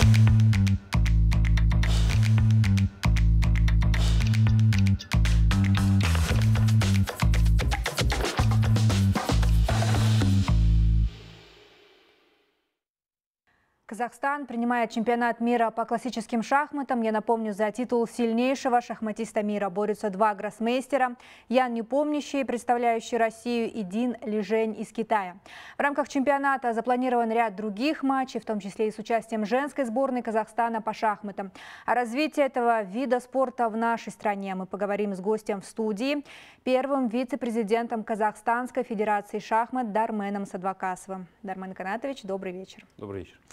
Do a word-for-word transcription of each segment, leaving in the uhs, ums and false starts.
Казахстан принимает чемпионат мира по классическим шахматам. Я напомню, за титул сильнейшего шахматиста мира борются два гроссмейстера. Ян Непомнящий, представляющий Россию, и Дин Лижень из Китая. В рамках чемпионата запланирован ряд других матчей, в том числе и с участием женской сборной Казахстана по шахматам. О развитии этого вида спорта в нашей стране мы поговорим с гостем в студии, первым вице-президентом Казахстанской Федерации шахмат Дарменом Садвакасовым. Дармен Канатович, добрый вечер. Добрый вечер.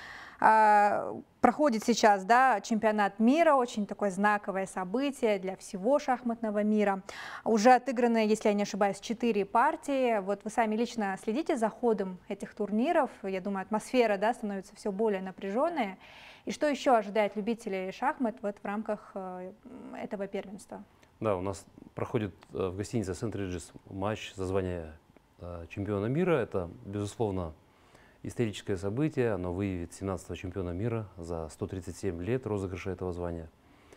Проходит сейчас, да, чемпионат мира, очень такое знаковое событие для всего шахматного мира. Уже отыграны, если я не ошибаюсь, четыре партии. Вот вы сами лично следите за ходом этих турниров. Я думаю, атмосфера, да, становится все более напряженная. И что еще ожидает любителей шахмат вот в рамках этого первенства? Да, у нас проходит в гостинице Сент Реджис матч за звание чемпиона мира. Это, безусловно, историческое событие. Оно выявит семнадцатого чемпиона мира за сто тридцать семь лет розыгрыша этого звания.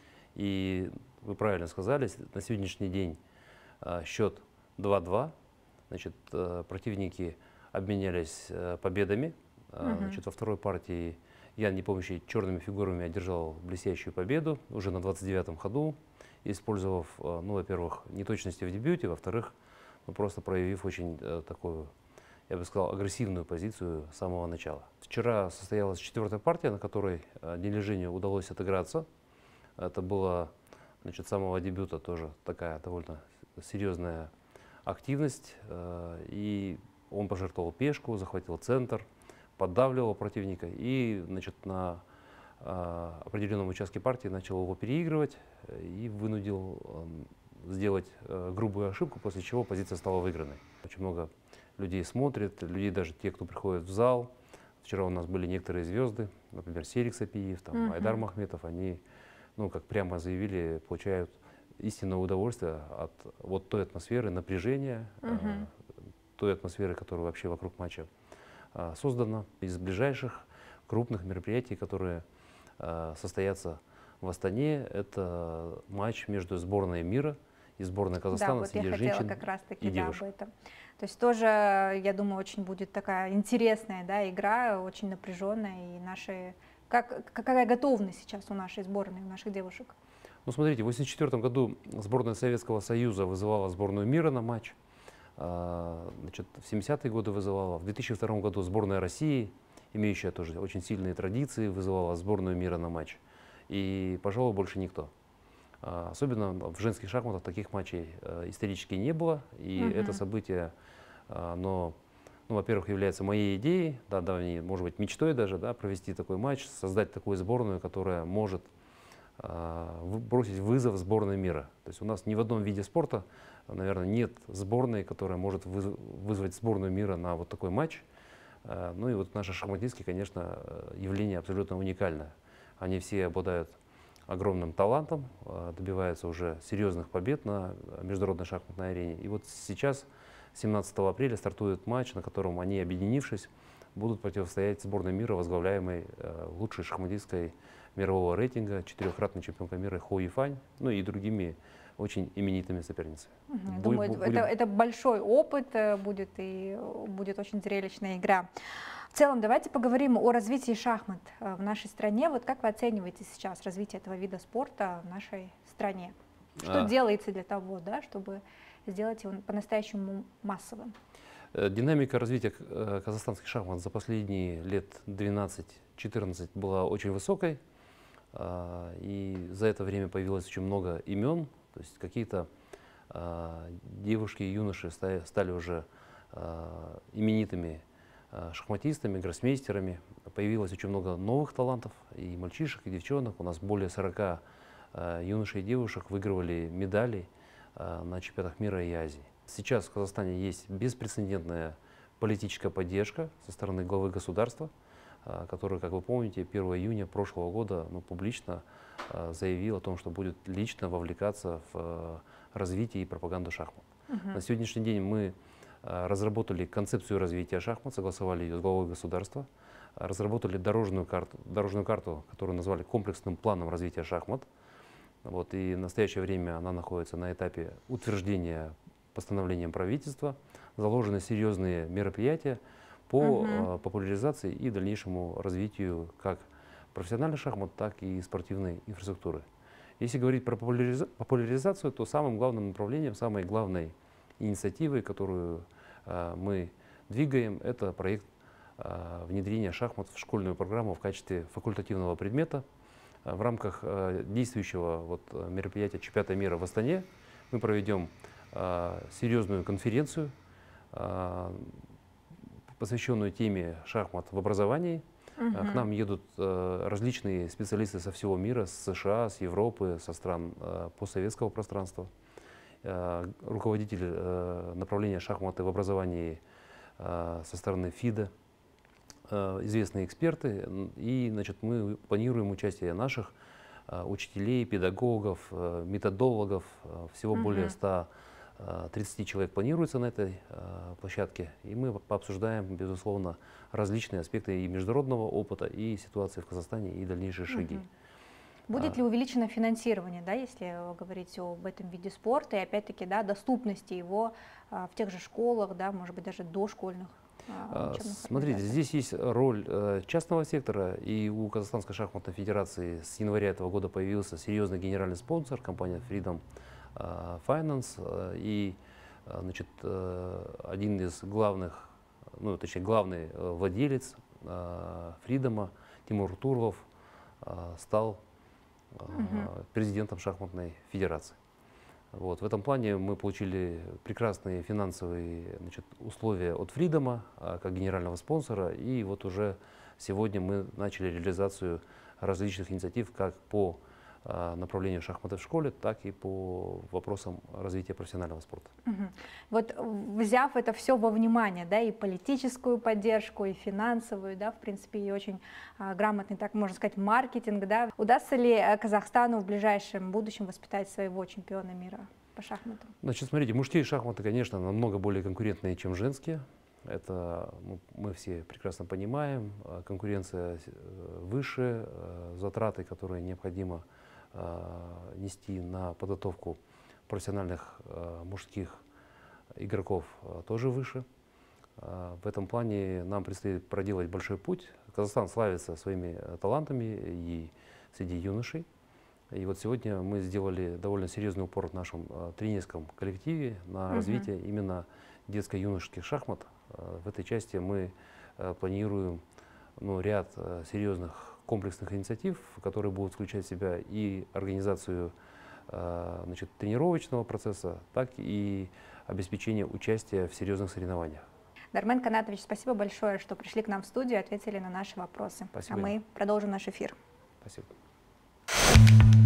И вы правильно сказали, на сегодняшний день счет два-два. Значит, противники обменялись победами. Uh-huh. Значит, во второй партии Ян Непомнящий черными фигурами одержал блестящую победу уже на двадцать девятом ходу, использовав, ну, во-первых, неточности в дебюте, во-вторых, ну, просто проявив очень такую, я бы сказал, агрессивную позицию с самого начала. Вчера состоялась четвертая партия, на которой Дин Лиженью удалось отыграться. Это было, значит, с самого дебюта тоже такая довольно серьезная активность. И он пожертвовал пешку, захватил центр, поддавливал противника и, значит, на определенном участке партии начал его переигрывать и вынудил сделать грубую ошибку, после чего позиция стала выигранной. Очень много людей смотрят, людей даже те, кто приходит в зал. Вчера у нас были некоторые звезды, например, Серик Сапиев, там, uh-huh. Айдар Махметов. Они, ну, как прямо заявили, получают истинное удовольствие от вот той атмосферы напряжения, uh-huh. э, той атмосферы, которая вообще вокруг матча э, создана. Из ближайших крупных мероприятий, которые э, состоятся в Астане, это матч между сборной мира и сборной Казахстана, да, вот среди я женщин как раз таки, и да, девушек. Об этом. То есть тоже, я думаю, очень будет такая интересная, да, игра, очень напряженная. И наши... как, какая готовность сейчас у нашей сборной, у наших девушек? Ну, смотрите, в восемьдесят четвёртом году сборная Советского Союза вызывала сборную мира на матч. Значит, в семидесятые годы вызывала. В две тысячи втором году сборная России, имеющая тоже очень сильные традиции, вызывала сборную мира на матч. И, пожалуй, больше никто. Особенно в женских шахматах таких матчей исторически не было. И uh-huh. это событие, оно, ну, во-первых, является моей идеей, да, давней, может быть, мечтой даже, да, провести такой матч, создать такую сборную, которая может бросить вызов сборной мира. То есть у нас ни в одном виде спорта, наверное, нет сборной, которая может вызвать сборную мира на вот такой матч. Ну и вот наши шахматистки, конечно, явление абсолютно уникальное. Они все обладают огромным талантом, добиваются уже серьезных побед на международной шахматной арене. И вот сейчас, семнадцатого апреля, стартует матч, на котором они, объединившись, будут противостоять сборной мира, возглавляемой лучшей шахматисткой мирового рейтинга, четырехкратной чемпионкой мира Хо Юйфань, ну и другими очень именитыми соперницами. Угу, думаю, будем... это, это большой опыт будет, и будет очень зрелищная игра. В целом, давайте поговорим о развитии шахмат в нашей стране. Вот как вы оцениваете сейчас развитие этого вида спорта в нашей стране? Что а... делается для того, да, чтобы сделать его по-настоящему массовым? Динамика развития казахстанских шахмат за последние лет двенадцать-четырнадцать была очень высокой. И за это время появилось очень много имен. То есть какие-то девушки и юноши стали уже именитыми шахматистами, гроссмейстерами. Появилось очень много новых талантов, и мальчишек, и девчонок. У нас более сорока юношей и девушек выигрывали медали на чемпионатах мира и Азии. Сейчас в Казахстане есть беспрецедентная политическая поддержка со стороны главы государства, который, как вы помните, первого июня прошлого года, ну, публично заявил о том, что будет лично вовлекаться в развитие и пропаганду шахмат. Uh-huh. На сегодняшний день мы разработали концепцию развития шахмат, согласовали ее с главой государства. разработали дорожную карту, дорожную карту, которую назвали комплексным планом развития шахмат. Вот, и в настоящее время она находится на этапе утверждения постановлением правительства. Заложены серьезные мероприятия по uh-huh. популяризации и дальнейшему развитию как профессиональных шахмат, так и спортивной инфраструктуры. Если говорить про популяриза популяризацию, то самым главным направлением, самой главной инициативой, которую э, мы двигаем, это проект э, внедрения шахмат в школьную программу в качестве факультативного предмета. Э, в рамках э, действующего вот, мероприятия чемпионата мира в Астане мы проведем э, серьезную конференцию, э, посвященную теме шахмат в образовании. Uh-huh. К нам едут э, различные специалисты со всего мира, с США, с Европы, со стран э, постсоветского пространства. Э, руководитель э, направления шахматы в образовании э, со стороны ФИДа, э, известные эксперты. И значит, мы планируем участие наших э, учителей, педагогов, э, методологов. Э, всего uh-huh. более ста тридцати человек планируется на этой э, площадке, и мы пообсуждаем, безусловно, различные аспекты и международного опыта, и ситуации в Казахстане, и дальнейшие шаги. Угу. Будет а, ли увеличено финансирование, да, если говорить об этом виде спорта, и опять-таки да, доступности его а, в тех же школах, да, может быть, даже дошкольных? А, Смотрите, здесь есть роль э, частного сектора, и у Казахстанской шахматной федерации с января этого года появился серьезный генеральный спонсор, компания Freedom Finance, и значит, один из главных, ну, точнее, главный владелец Фридома, Тимур Турлов, стал uh-huh. президентом шахматной федерации. Вот. В этом плане мы получили прекрасные финансовые, значит, условия от Фридома как генерального спонсора, и вот уже сегодня мы начали реализацию различных инициатив как по направлению шахматы в школе, так и по вопросам развития профессионального спорта. Угу. Вот взяв это все во внимание, да, и политическую поддержку, и финансовую, да, в принципе, и очень а, грамотный, так можно сказать, маркетинг, да, удастся ли Казахстану в ближайшем будущем воспитать своего чемпиона мира по шахматам? Значит, смотрите, мужские шахматы, конечно, намного более конкурентные, чем женские. Это ну, мы все прекрасно понимаем. Конкуренция выше, затраты, которые необходимо нести на подготовку профессиональных э, мужских игроков э, тоже выше. Э, в этом плане нам предстоит проделать большой путь. Казахстан славится своими э, талантами и среди юношей. И вот сегодня мы сделали довольно серьезный упор в нашем э, тренерском коллективе на uh-huh. развитие именно детско-юношеских шахмат. Э, в этой части мы э, планируем ну, ряд э, серьезных комплексных инициатив, которые будут включать в себя и организацию э, значит, тренировочного процесса, так и обеспечение участия в серьезных соревнованиях. Дармен Канатович, спасибо большое, что пришли к нам в студию и ответили на наши вопросы. Спасибо. А мы продолжим наш эфир. Спасибо.